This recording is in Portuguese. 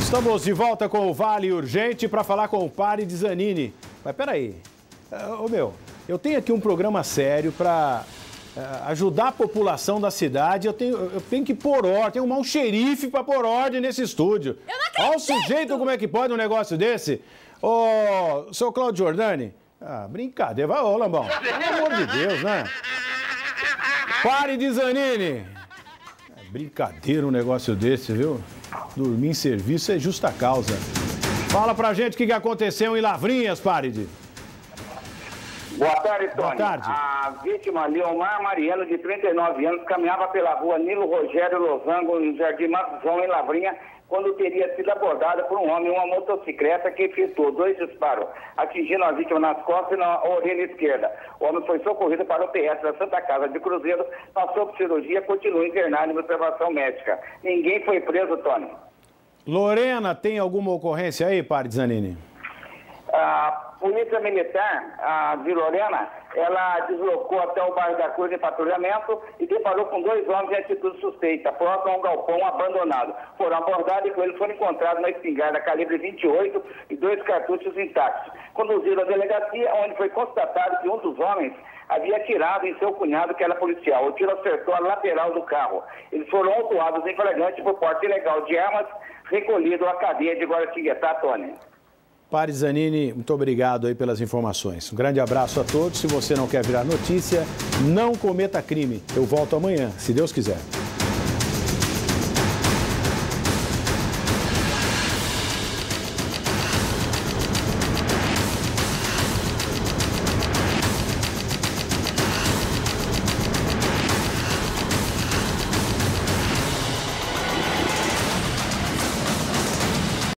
Estamos de volta com o Vale Urgente para falar com o Pari Zanini. Mas peraí, eu tenho aqui um programa sério para ajudar a população da cidade. Eu tenho que pôr ordem, tem um xerife para pôr ordem nesse estúdio. Eu não acredito! Olha o sujeito como é que pode um negócio desse. Ô, seu Cláudio Giordani, brincadeira, vai, ô Lambão, pelo amor de Deus, né? Pari Zanini. Brincadeira um negócio desse, viu? Dormir em serviço é justa causa. Fala pra gente o que aconteceu em Lavrinhas, Pari. Boa tarde, Tony. Boa tarde. A vítima, Leomar Mariano, de 39 anos, caminhava pela rua Nilo Rogério Losango, no Jardim Matuzão, em Lavrinha, quando teria sido abordada por um homem em uma motocicleta que efetuou 2 disparos, atingindo a vítima nas costas e na orelha esquerda. O homem foi socorrido para o PS da Santa Casa de Cruzeiro, passou por cirurgia, continua internado em observação médica. Ninguém foi preso, Tony. Lorena, tem alguma ocorrência aí, Pari Zanini? A Polícia Militar de Lorena, ela deslocou até o bairro da Cruz em patrulhamento e deparou com 2 homens em atitude suspeita, próximo a um galpão abandonado. Foram abordados e com eles foram encontrados uma espingarda calibre 28 e 2 cartuchos intactos. Conduziram à delegacia, onde foi constatado que um dos homens havia atirado em seu cunhado, que era policial. O tiro acertou a lateral do carro. Eles foram autuados em flagrante por porte ilegal de armas, recolhido à cadeia de Guaratinguetá, Tony. Pari Zanini, muito obrigado aí pelas informações. Um grande abraço a todos. Se você não quer virar notícia, não cometa crime. Eu volto amanhã, se Deus quiser.